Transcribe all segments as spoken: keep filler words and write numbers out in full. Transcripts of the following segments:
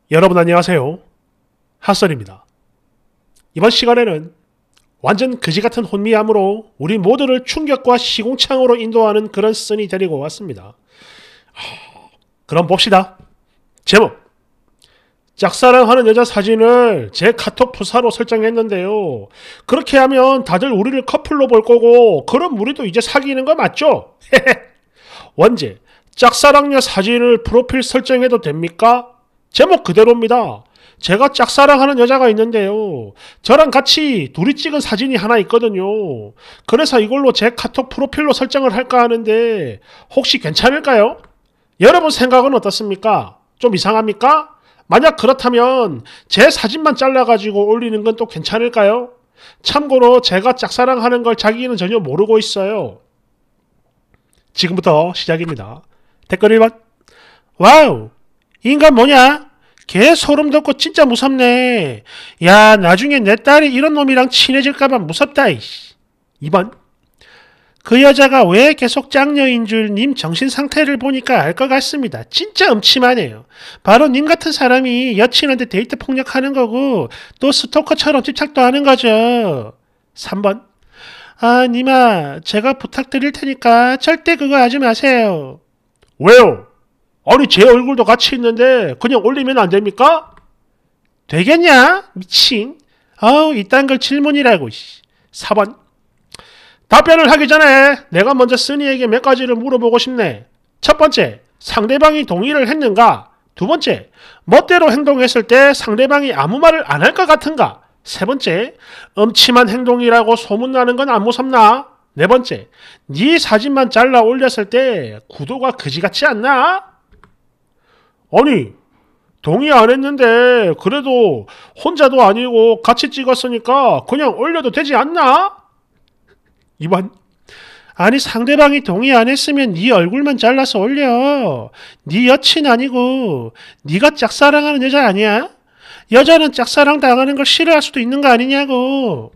여러분 안녕하세요. 핫선입니다. 이번 시간에는 완전 그지같은 혼미함으로 우리 모두를 충격과 시궁창으로 인도하는 그런 씬이 데리고 왔습니다. 그럼 봅시다. 제목, 짝사랑하는 여자 사진을 제 카톡 프사로 설정했는데요. 그렇게 하면 다들 우리를 커플로 볼 거고 그럼 우리도 이제 사귀는 거 맞죠? 원제, 짝사랑녀 사진을 프로필 설정해도 됩니까? 제목 그대로입니다. 제가 짝사랑하는 여자가 있는데요. 저랑 같이 둘이 찍은 사진이 하나 있거든요. 그래서 이걸로 제 카톡 프로필로 설정을 할까 하는데 혹시 괜찮을까요? 여러분 생각은 어떻습니까? 좀 이상합니까? 만약 그렇다면 제 사진만 잘라가지고 올리는 건 또 괜찮을까요? 참고로 제가 짝사랑하는 걸 자기는 전혀 모르고 있어요. 지금부터 시작입니다. 댓글 일 번. 와우! 이 인간 뭐냐? 걔 소름 돋고 진짜 무섭네. 야, 나중에 내 딸이 이런 놈이랑 친해질까봐 무섭다. 이씨. 이 번. 그 여자가 왜 계속 짝녀인 줄 님 정신 상태를 보니까 알 것 같습니다. 진짜 음침하네요. 바로 님 같은 사람이 여친한테 데이트 폭력하는 거고 또 스토커처럼 집착도 하는 거죠. 삼 번. 아, 님아, 제가 부탁드릴 테니까 절대 그거 하지 마세요. 왜요? 아니 제 얼굴도 같이 있는데 그냥 올리면 안 됩니까? 되겠냐? 미친. 어우, 이딴 걸 질문이라고. 사 번. 답변을 하기 전에 내가 먼저 쓰니에게 몇 가지를 물어보고 싶네. 첫 번째, 상대방이 동의를 했는가? 두 번째, 멋대로 행동했을 때 상대방이 아무 말을 안 할 것 같은가? 세 번째, 음침한 행동이라고 소문나는 건 안 무섭나? 네 번째, 네 사진만 잘라 올렸을 때 구도가 그지같지 않나? 아니, 동의 안 했는데 그래도 혼자도 아니고 같이 찍었으니까 그냥 올려도 되지 않나? 이 번. 아니, 상대방이 동의 안 했으면 네 얼굴만 잘라서 올려. 네 여친 아니고 네가 짝사랑하는 여자 아니야? 여자는 짝사랑 당하는 걸 싫어할 수도 있는 거 아니냐고.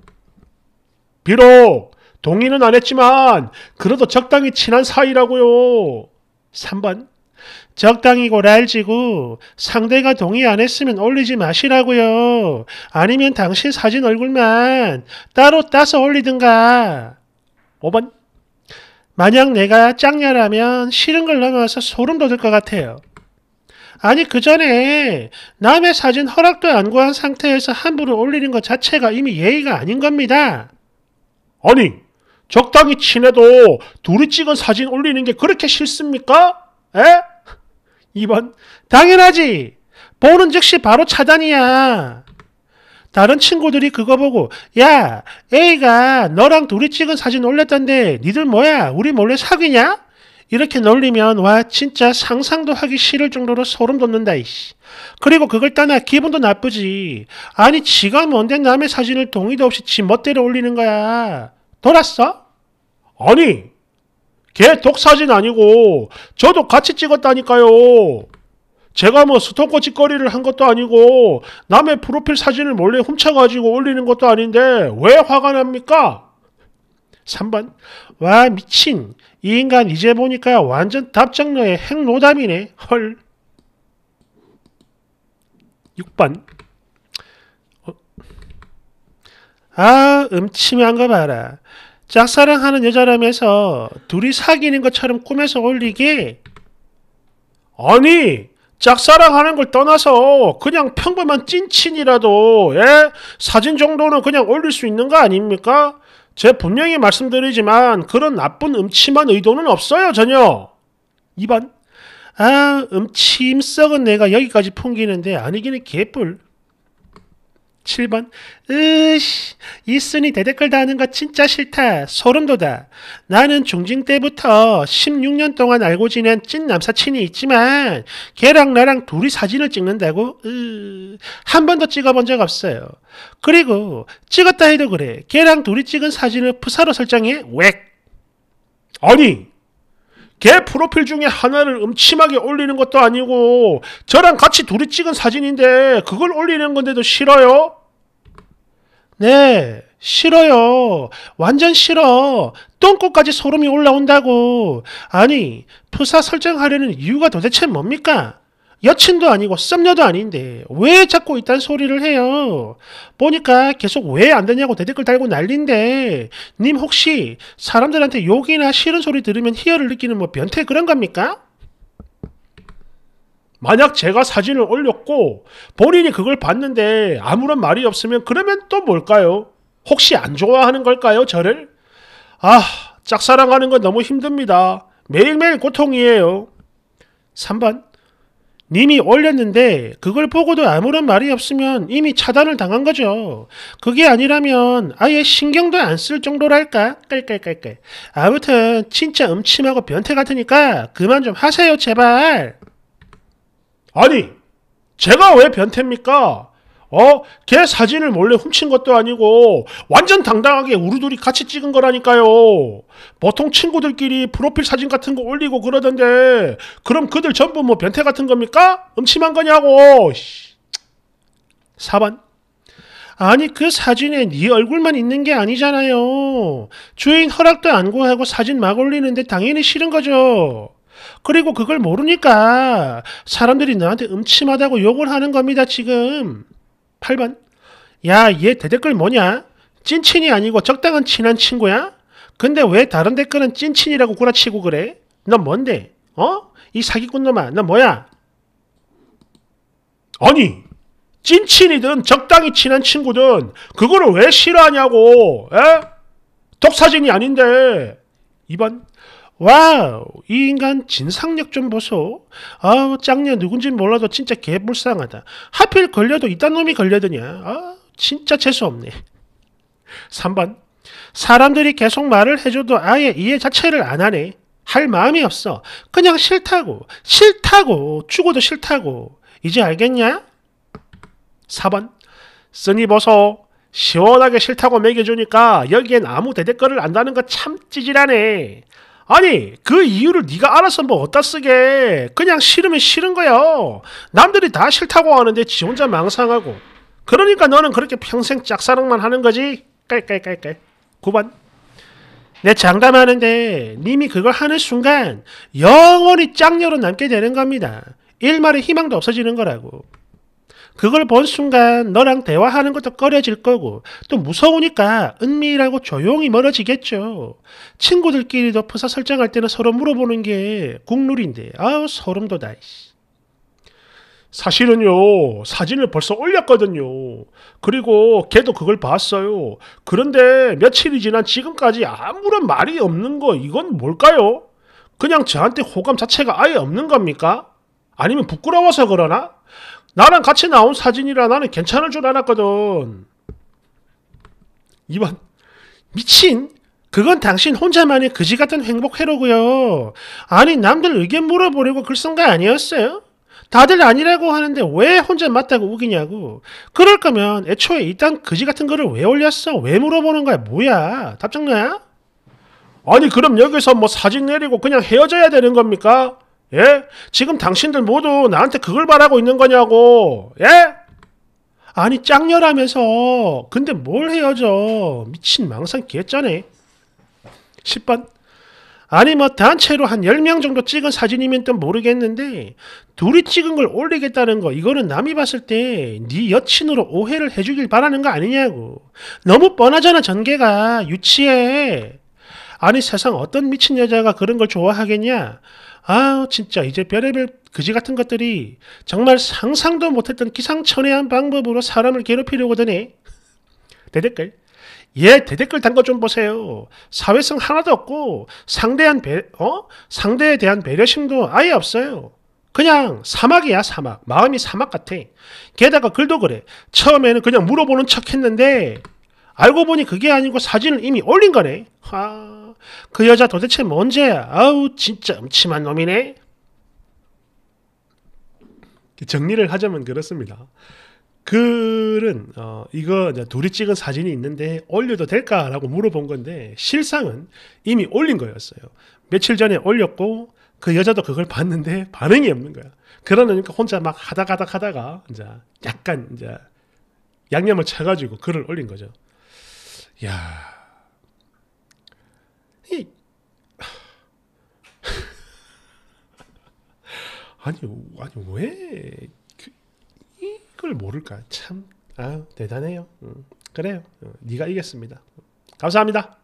비록 동의는 안 했지만 그래도 적당히 친한 사이라고요. 삼 번. 적당히 고랄지고 상대가 동의 안 했으면 올리지 마시라고요. 아니면 당신 사진 얼굴만 따로 따서 올리든가. 오 번. 만약 내가 짝녀라면 싫은 걸 넘어서 소름 돋을 것 같아요. 아니, 그 전에 남의 사진 허락도 안 구한 상태에서 함부로 올리는 것 자체가 이미 예의가 아닌 겁니다. 아니, 적당히 친해도 둘이 찍은 사진 올리는 게 그렇게 싫습니까? 에? 이 번. 당연하지. 보는 즉시 바로 차단이야. 다른 친구들이 그거 보고 야, A가 너랑 둘이 찍은 사진 올렸던데 니들 뭐야? 우리 몰래 사귀냐? 이렇게 놀리면 와, 진짜 상상도 하기 싫을 정도로 소름 돋는다. 이씨. 그리고 그걸 떠나 기분도 나쁘지. 아니, 지가 뭔데 남의 사진을 동의도 없이 지 멋대로 올리는 거야. 돌았어? 아니, 걔 독사진 아니고 저도 같이 찍었다니까요. 제가 뭐 스토커 짓거리를 한 것도 아니고 남의 프로필 사진을 몰래 훔쳐가지고 올리는 것도 아닌데 왜 화가 납니까? 삼 번. 와, 미친. 이 인간 이제 보니까 완전 답정너의 핵노담이네. 헐. 육 번. 어. 아, 음침한 거 봐라. 짝사랑하는 여자라면서 둘이 사귀는 것처럼 꾸며서 올리게. 아니, 짝사랑하는 걸 떠나서 그냥 평범한 찐친이라도 예? 사진 정도는 그냥 올릴 수 있는 거 아닙니까? 제가 분명히 말씀드리지만 그런 나쁜 음침한 의도는 없어요, 전혀. 이 번. 아, 음침 썩은 내가 여기까지 풍기는데 아니기는 개뿔. 칠 번. 으씨, 이 쓴이 대댓글 다는 거 진짜 싫다. 소름 돋아. 나는 중징 때부터 십육 년 동안 알고 지낸 찐 남사친이 있지만 걔랑 나랑 둘이 사진을 찍는다고? 으, 한 번도 찍어본 적 없어요. 그리고 찍었다 해도 그래. 걔랑 둘이 찍은 사진을 프사로 설정해? 웩. 아니, 걔 프로필 중에 하나를 음침하게 올리는 것도 아니고 저랑 같이 둘이 찍은 사진인데 그걸 올리는 건데도 싫어요? 네, 싫어요. 완전 싫어. 똥꼬까지 소름이 올라온다고. 아니, 프사 설정하려는 이유가 도대체 뭡니까? 여친도 아니고 썸녀도 아닌데 왜 자꾸 이딴 소리를 해요? 보니까 계속 왜 안 되냐고 대댓글 달고 난린데 님 혹시 사람들한테 욕이나 싫은 소리 들으면 희열을 느끼는 뭐 변태 그런 겁니까? 만약 제가 사진을 올렸고 본인이 그걸 봤는데 아무런 말이 없으면 그러면 또 뭘까요? 혹시 안 좋아하는 걸까요, 저를? 아, 짝사랑하는 건 너무 힘듭니다. 매일매일 고통이에요. 삼 번. 님이 올렸는데 그걸 보고도 아무런 말이 없으면 이미 차단을 당한 거죠. 그게 아니라면 아예 신경도 안 쓸 정도랄까? 깔깔깔깔. 아무튼 진짜 음침하고 변태 같으니까 그만 좀 하세요, 제발. 아니, 제가 왜 변태입니까? 어? 걔 사진을 몰래 훔친 것도 아니고 완전 당당하게 우리 둘이 같이 찍은 거라니까요. 보통 친구들끼리 프로필 사진 같은 거 올리고 그러던데 그럼 그들 전부 뭐 변태 같은 겁니까? 음침한 거냐고. 사 번. 아니 그 사진에 네 얼굴만 있는 게 아니잖아요. 주인 허락도 안 구하고 사진 막 올리는데 당연히 싫은 거죠. 그리고 그걸 모르니까 사람들이 너한테 음침하다고 욕을 하는 겁니다 지금. 팔 번. 야, 얘 대댓글 뭐냐? 찐친이 아니고 적당한 친한 친구야? 근데 왜 다른 댓글은 찐친이라고 구라치고 그래? 넌 뭔데? 어? 이 사기꾼 놈아, 너 뭐야? 아니, 찐친이든 적당히 친한 친구든 그거를 왜 싫어하냐고. 에? 독사진이 아닌데. 이 번. 와우, 이 인간 진상력 좀 보소. 아우, 짱녀 누군진 몰라도 진짜 개불쌍하다. 하필 걸려도 이딴 놈이 걸려드냐. 아, 진짜 재수없네. 삼 번. 사람들이 계속 말을 해줘도 아예 이해 자체를 안 하네. 할 마음이 없어. 그냥 싫다고. 싫다고. 죽어도 싫다고. 이제 알겠냐? 사 번. 쓰니 보소. 시원하게 싫다고 매겨주니까 여기엔 아무 대댓글을 안다는 거 참 찌질하네. 아니 그 이유를 네가 알아서 뭐 어디다 쓰게. 그냥 싫으면 싫은 거야. 남들이 다 싫다고 하는데 지 혼자 망상하고. 그러니까 너는 그렇게 평생 짝사랑만 하는 거지. 깔깔깔깔. 구 번. 내 장담하는데 님이 그걸 하는 순간 영원히 짝녀로 남게 되는 겁니다. 일말의 희망도 없어지는 거라고. 그걸 본 순간 너랑 대화하는 것도 꺼려질 거고 또 무서우니까 은밀하고 조용히 멀어지겠죠. 친구들끼리도 프사 설정할 때는 서로 물어보는 게 국룰인데 아우 소름 돋아. 사실은요 사진을 벌써 올렸거든요. 그리고 걔도 그걸 봤어요. 그런데 며칠이 지난 지금까지 아무런 말이 없는 거 이건 뭘까요? 그냥 저한테 호감 자체가 아예 없는 겁니까? 아니면 부끄러워서 그러나? 나랑 같이 나온 사진이라 나는 괜찮을 줄 알았거든. 이 번. 미친. 그건 당신 혼자만의 그지 같은 행복 회로고요. 아니 남들 의견 물어보려고 글 쓴 거 아니었어요? 다들 아니라고 하는데 왜 혼자 맞다고 우기냐고. 그럴 거면 애초에 이딴 그지 같은 거를 왜 올렸어? 왜 물어보는 거야? 뭐야? 답장나야? 아니 그럼 여기서 뭐 사진 내리고 그냥 헤어져야 되는 겁니까? 예? 지금 당신들 모두 나한테 그걸 바라고 있는 거냐고. 예? 아니 짝녀라면서. 근데 뭘 헤어져. 미친 망상 개쩌네. 십 번. 아니 뭐 단체로 한 열 명 정도 찍은 사진이면 또 모르겠는데 둘이 찍은 걸 올리겠다는 거 이거는 남이 봤을 때 네 여친으로 오해를 해주길 바라는 거 아니냐고. 너무 뻔하잖아 전개가. 유치해. 아니 세상 어떤 미친 여자가 그런 걸 좋아하겠냐. 아우 진짜 이제 별의별 그지 같은 것들이 정말 상상도 못했던 기상천외한 방법으로 사람을 괴롭히려고 드네. 대댓글. 얘 대댓글 단 거 좀 보세요. 사회성 하나도 없고 상대한 배, 어? 상대에 대한 배려심도 아예 없어요. 그냥 사막이야 사막. 마음이 사막 같아. 게다가 글도 그래. 처음에는 그냥 물어보는 척 했는데 알고 보니 그게 아니고 사진을 이미 올린 거네. 하... 그 여자 도대체 뭔 죄야. 아우 진짜 음침한 놈이네. 정리를 하자면 그렇습니다. 글은 어, 이거 둘이 찍은 사진이 있는데 올려도 될까라고 물어본 건데 실상은 이미 올린 거였어요. 며칠 전에 올렸고 그 여자도 그걸 봤는데 반응이 없는 거야. 그러니까 혼자 막 하다가닥 하다가 이제 약간 이제 양념을 쳐가지고 글을 올린 거죠. 야. 아니 아니 왜 그, 이걸 모를까? 참 아 대단해요. 음, 그래요. 어, 네가 이겼습니다. 감사합니다.